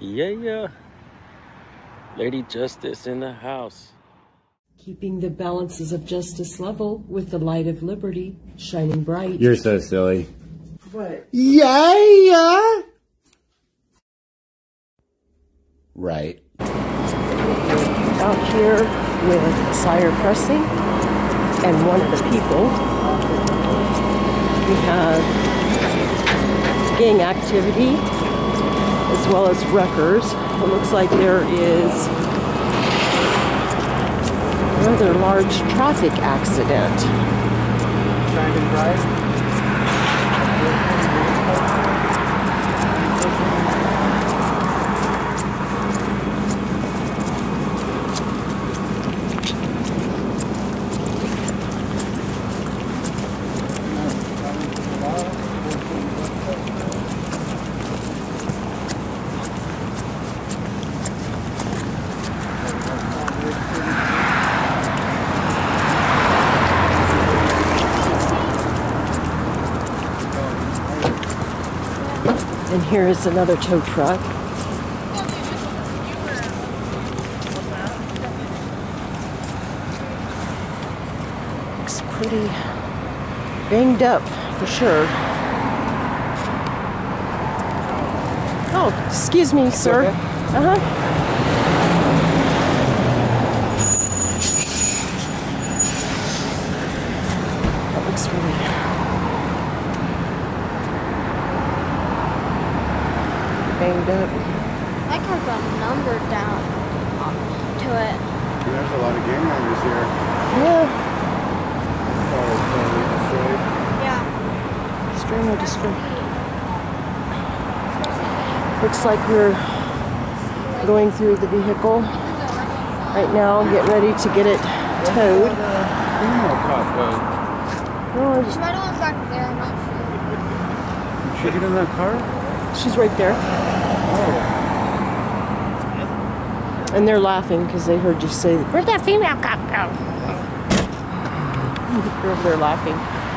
Yeah. Lady Justice in the house. Keeping the balances of justice level with the light of liberty shining bright. You're so silly. What? Yeah. Right. Out here with Sire Pressing and one of the people. We have gang activity as well as wreckers. It looks like there is a rather large traffic accident. Shining bright. And here is another tow truck. Looks pretty banged up for sure. Oh, excuse me, sir. Uh-huh. That looks really banged up. That car's got a number down to it. There's a lot of gang members here. Yeah. Yeah. Extremely destroyed. Looks like we're going through the vehicle right now, getting ready to get it towed. Oh, She might have went back there, I'm not sure. Did she get in that car? she's right there. And they're laughing because they heard you say, "Where'd that female cop go?" They're over there laughing.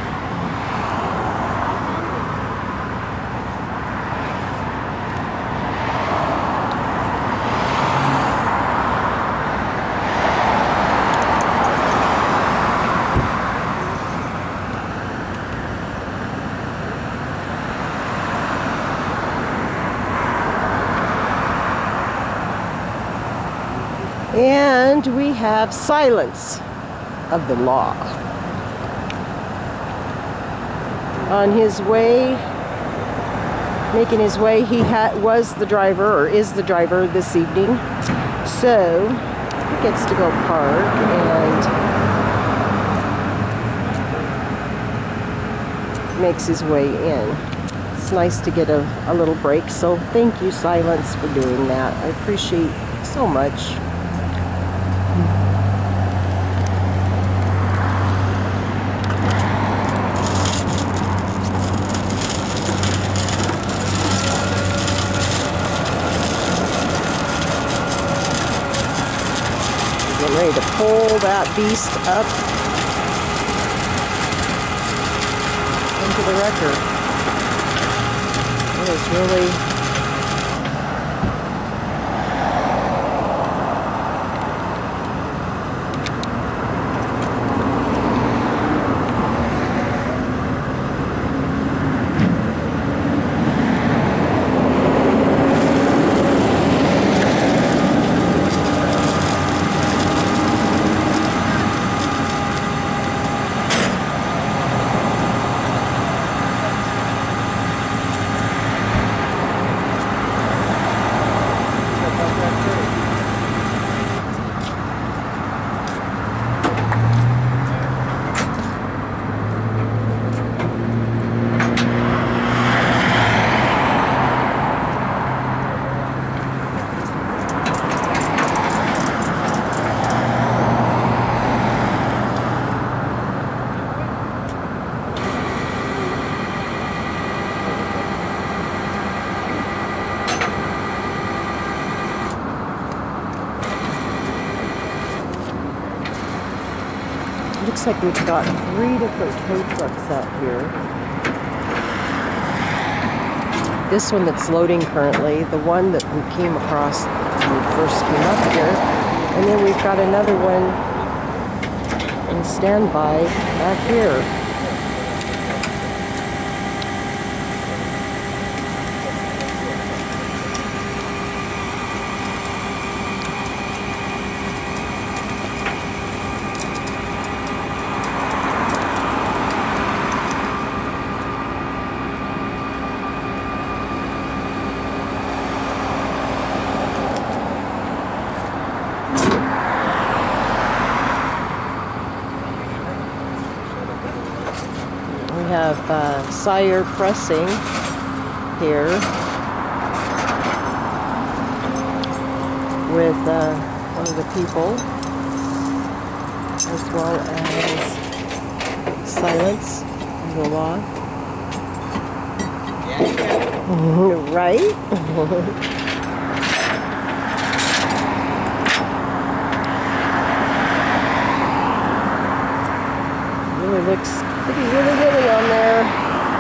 And we have silence of the law. On his way, making his way, he was the driver, or is the driver this evening. So he gets to go park and makes his way in. It's nice to get a little break, so thank you, Silence, for doing that. I appreciate so much. Getting ready to pull that beast up into the wrecker. It is really looks like we've got 3 different tow trucks out here. This one that's loading currently, the one that we came across when we first came up here. And then we've got another one in standby back here. We have Sire Pressing here with one of the people, as well as Silence the Law. Right? Really looks pretty really on there.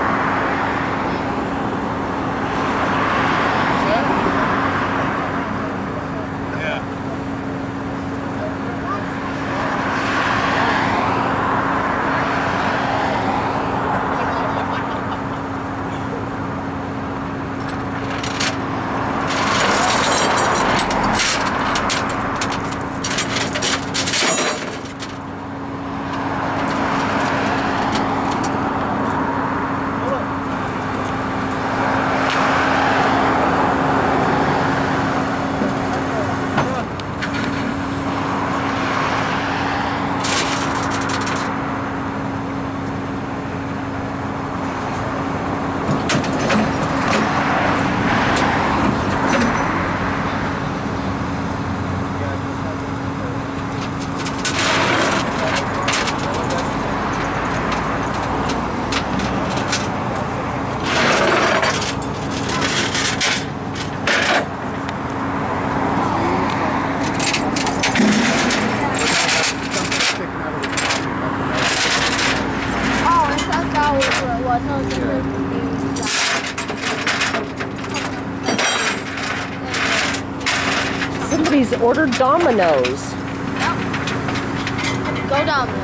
Somebody's ordered Domino's. Yep. Go Domino's.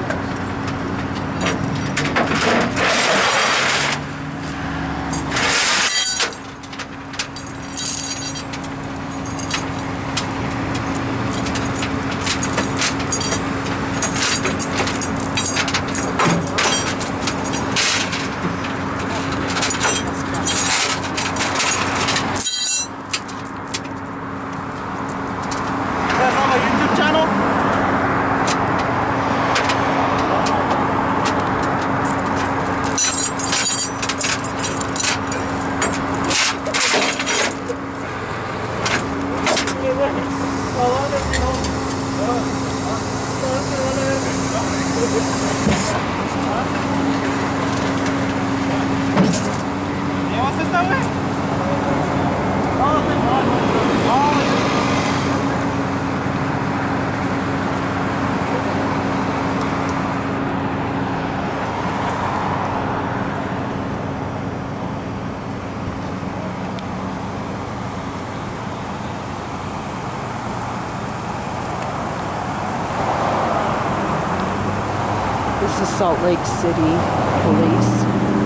This is Salt Lake City Police.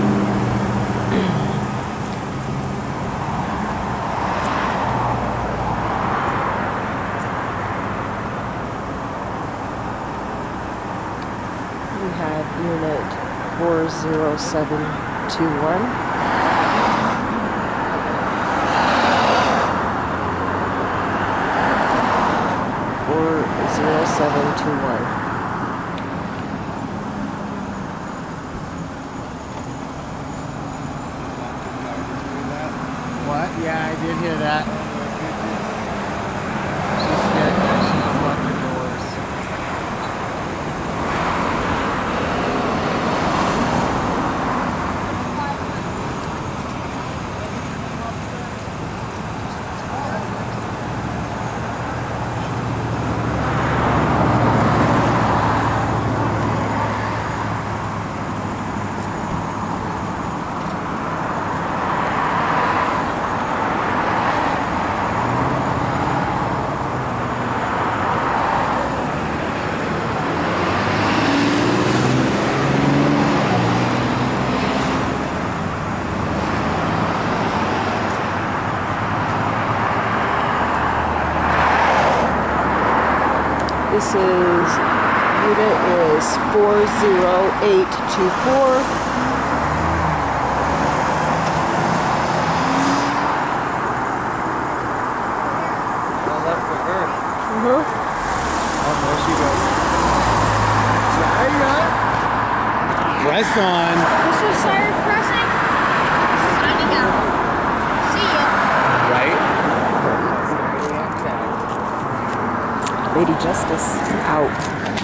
We have Unit 40721. 40721. What? Yeah, I did hear that. She scared that she locked the doors. This is, unit is 40824. I left for her. Uh-huh. Oh, there she goes. There you go. Press on. This was siren pressing. Time to go. See ya. Right? Lady Justice out.